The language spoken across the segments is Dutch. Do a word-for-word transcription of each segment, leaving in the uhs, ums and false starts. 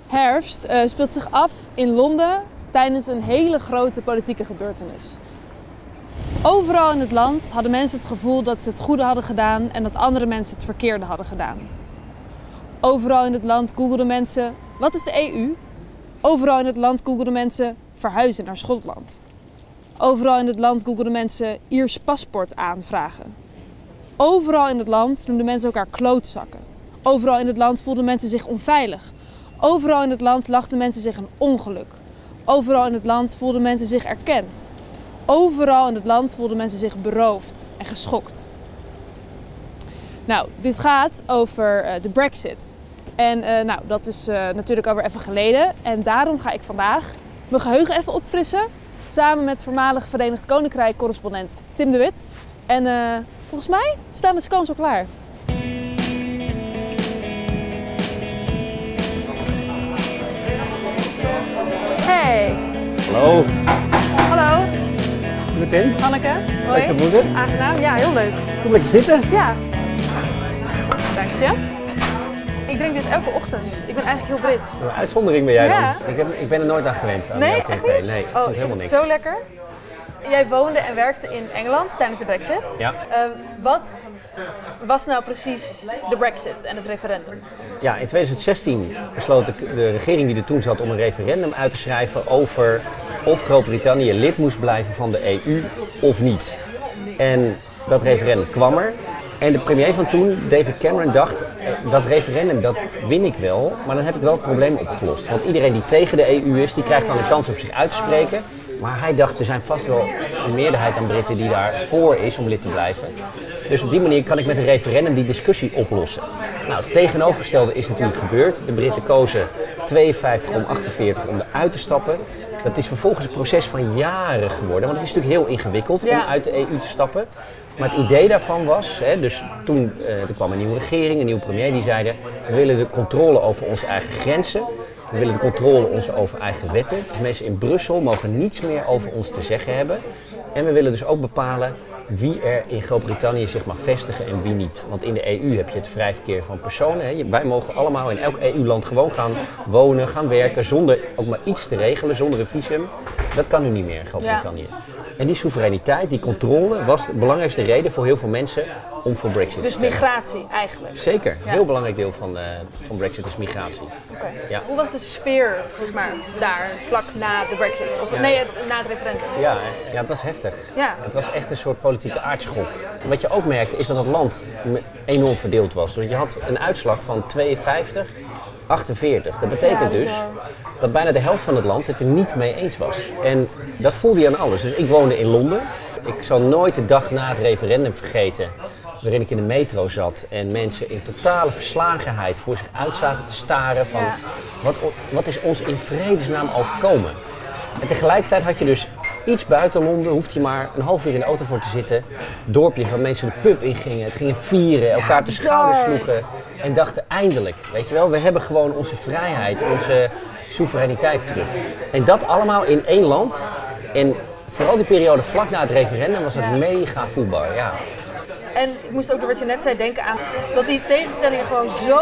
herfst uh, speelt zich af in Londen tijdens een hele grote politieke gebeurtenis. Overal in het land hadden mensen het gevoel dat ze het goede hadden gedaan en dat andere mensen het verkeerde hadden gedaan. Overal in het land googelden mensen, wat is de E U? Overal in het land googelden mensen, verhuizen naar Schotland. Overal in het land googelden mensen, Iers paspoort aanvragen. Overal in het land noemden mensen elkaar klootzakken. Overal in het land voelden mensen zich onveilig. Overal in het land lachten mensen zich een ongeluk. Overal in het land voelden mensen zich erkend. Overal in het land voelden mensen zich beroofd en geschokt. Nou, dit gaat over uh, de Brexit. En uh, nou, dat is uh, natuurlijk alweer even geleden. En daarom ga ik vandaag mijn geheugen even opfrissen. Samen met voormalig Verenigd Koninkrijk correspondent Tim de Wit. En uh, volgens mij staan de scones al klaar. Hey. Hallo. Hallo. Met Tim. Anneke. Hoi. Leuk te ontmoeten. Aangenaam. Ja, heel leuk. Kom lekker zitten. Ja. Dank je. Ik drink dit elke ochtend. Ik ben eigenlijk heel Brits. Een uitzondering ben jij Ja. dan. Ik, heb, ik ben er nooit aan gewend. Aan Nee, elke echt thee. niet? Nee, ik Oh, vind ik het vind helemaal het niks. zo lekker. Jij woonde en werkte in Engeland tijdens de Brexit. Ja. Uh, wat was nou precies de Brexit en het referendum? Ja, in twintig zestien besloot de, de regering die er toen zat om een referendum uit te schrijven over of Groot-Brittannië lid moest blijven van de E U of niet. En dat referendum kwam er. En de premier van toen, David Cameron, dacht, dat referendum dat win ik wel, maar dan heb ik wel het probleem opgelost. Want iedereen die tegen de E U is, die krijgt dan de kans op zich uit te spreken. Maar hij dacht, er zijn vast wel een meerderheid aan Britten die daarvoor is om lid te blijven. Dus op die manier kan ik met een referendum die discussie oplossen. Nou, het tegenovergestelde is natuurlijk gebeurd. De Britten kozen tweeënvijftig om achtenveertig om eruit te stappen. Dat is vervolgens een proces van jaren geworden, want het is natuurlijk heel ingewikkeld Ja. om uit de E U te stappen. Maar het idee daarvan was, hè, dus toen uh, er kwam een nieuwe regering, een nieuwe premier, die zeiden, we willen de controle over onze eigen grenzen. We willen de controle onze over eigen wetten. De mensen in Brussel mogen niets meer over ons te zeggen hebben. En we willen dus ook bepalen wie er in Groot-Brittannië zich mag vestigen en wie niet. Want in de E U heb je het vrij verkeer van personen. Hè. Wij mogen allemaal in elk E U-land gewoon gaan wonen, gaan werken, zonder ook maar iets te regelen, zonder een visum. Dat kan nu niet meer in Groot-Brittannië. Ja. En die soevereiniteit, die controle, was de belangrijkste reden voor heel veel mensen om voor Brexit Dus te stemmen. migratie eigenlijk? Zeker, een Ja. heel belangrijk deel van, uh, van Brexit is migratie. Okay. Ja. Hoe was de sfeer zeg maar, daar, vlak na de Brexit? Of Ja. nee, na het referendum? Ja, ja, het was heftig. Ja. Het was echt een soort politieke aardschok. En wat je ook merkte is dat het land enorm verdeeld was. Dus je had een uitslag van tweeënvijftig, achtenveertig. Dat betekent Ja, dus zo. dat bijna de helft van het land het er niet mee eens was. En dat voelde je aan alles. Dus ik woonde in Londen. Ik zal nooit de dag na het referendum vergeten waarin ik in de metro zat en mensen in totale verslagenheid voor zich uit zaten te staren van Ja. wat, wat is ons in vredesnaam overkomen. En tegelijkertijd had je dus iets buiten Londen, hoefde je maar een half uur in de auto voor te zitten. Dorpje waar mensen de pub in gingen, het gingen vieren, elkaar op de schouders sloegen en dachten eindelijk, weet je wel, we hebben gewoon onze vrijheid, onze soevereiniteit terug. En dat allemaal in één land. En vooral die periode vlak na het referendum was het Ja. mega voetbal, ja. En ik moest ook door wat je net zei denken aan dat die tegenstellingen gewoon zo,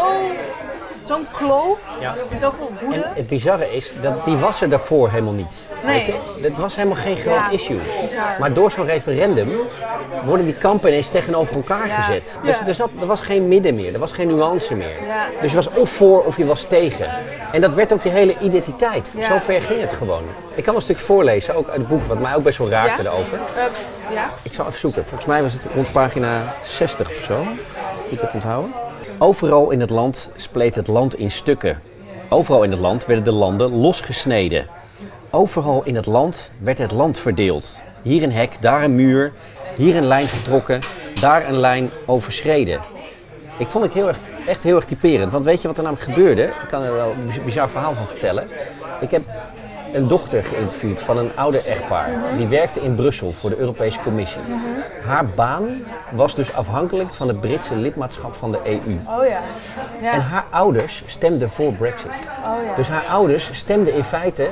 zo'n kloof, Ja. en zoveel woede. En het bizarre is, dat die was er daarvoor helemaal niet. Nee. Weet je? Dat was helemaal geen groot Ja, issue. bizar. Maar door zo'n referendum worden die kampen ineens tegenover elkaar Ja. gezet. Dus Ja. er, zat, er was geen midden meer, er was geen nuance meer. Ja. Dus je was of voor of je was tegen. En dat werd ook je hele identiteit. Ja. Zo ver ging het gewoon. Ik kan wel een stuk voorlezen, ook uit het boek, wat mij ook best wel raakte Ja? daarover. Uh, ja? Ik zal even zoeken. Volgens mij was het rond pagina zestig of zo. Als ik goed heb onthouden. Overal in het land spleet het land in stukken. Overal in het land werden de landen losgesneden. Overal in het land werd het land verdeeld. Hier een hek, daar een muur. Hier een lijn getrokken, daar een lijn overschreden. Ik vond het heel erg, echt heel erg typerend. Want weet je wat er namelijk gebeurde? Ik kan er wel een bizar verhaal van vertellen. Ik heb een dochter geïnterviewd van een ouder echtpaar. Die werkte in Brussel voor de Europese Commissie. Haar baan was dus afhankelijk van het Britse lidmaatschap van de E U. Oh ja. Ja. En haar ouders stemden voor Brexit. Oh ja. Dus haar ouders stemden in feite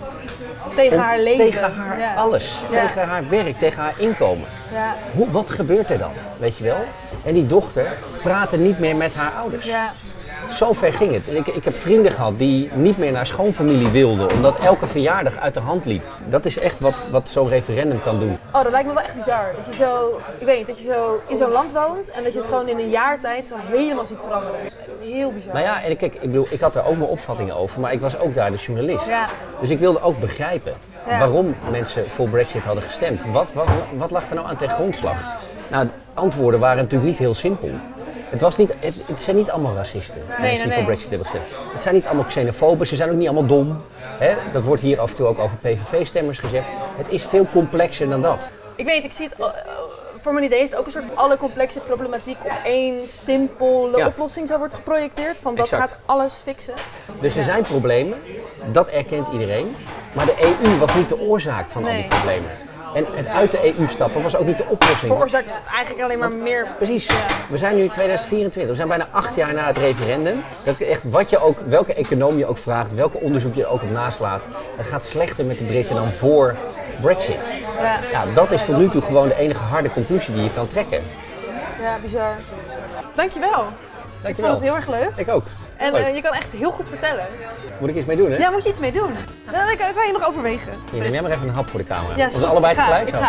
tegen om- haar leven. tegen haar Ja. alles. Ja. Tegen haar werk, tegen haar inkomen. Ja. Hoe, wat gebeurt er dan, weet je wel? En die dochter praatte niet meer met haar ouders. Ja. Zo ver ging het. Ik, ik heb vrienden gehad die niet meer naar schoonfamilie wilden, omdat elke verjaardag uit de hand liep. Dat is echt wat, wat zo'n referendum kan doen. Oh, dat lijkt me wel echt bizar. Dat je zo, ik weet niet, dat je zo in zo'n land woont en dat je het gewoon in een jaar tijd zo helemaal ziet veranderen. Heel bizar. Nou ja, en kijk, ik bedoel, ik had er ook mijn opvattingen over, maar ik was ook daar de journalist. Ja. Dus ik wilde ook begrijpen Ja. waarom mensen voor Brexit hadden gestemd. Wat, wat, wat lag er nou aan ten grondslag? Nou, de antwoorden waren natuurlijk niet heel simpel. Het, was niet, het, het zijn niet allemaal racisten, Nee, mensen nee, die voor nee. Brexit hebben gestemd. Het zijn niet allemaal xenofoben, ze zijn ook niet allemaal dom. Hè? Dat wordt hier af en toe ook over P V V-stemmers gezegd. Het is veel complexer dan dat. Ik weet, ik zie het, uh, voor mijn idee is het ook een soort alle complexe problematiek op één simpele Ja. oplossing zo wordt geprojecteerd. Van dat Exact. gaat alles fixen. Dus er zijn problemen, dat erkent iedereen. Maar de E U was niet de oorzaak van al die Nee. problemen. En het uit de E U stappen was ook niet de oplossing. Veroorzaakt eigenlijk alleen maar meer. Precies. We zijn nu tweeduizend vierentwintig. We zijn bijna acht jaar na het referendum. Dat echt, wat je ook, welke econoom je ook vraagt, welke onderzoek je ook op naslaat, het gaat slechter met de Britten dan voor Brexit. Ja, Ja, dat is tot nu toe gewoon de enige harde conclusie die je kan trekken. ja, bizar. Dankjewel. Ik vond het heel erg leuk. Ik ook. En Leuk. uh, je kan echt heel goed vertellen. Moet ik iets mee doen, hè? Ja, moet je iets mee doen. Dan kan kan je nog overwegen. Hier, neem jij maar even een hap voor de camera. Ja, Als is we goed. allebei Ik ga, tegelijk ik zo. ga.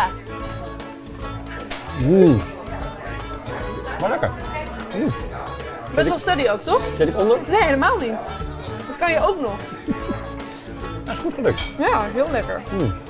Mm. Maar lekker. Mm. Best wel steady ook, toch? Zet ik onder? Nee, helemaal niet. Dat kan je ook nog. Dat is goed gelukt. Ja, heel lekker. Mm.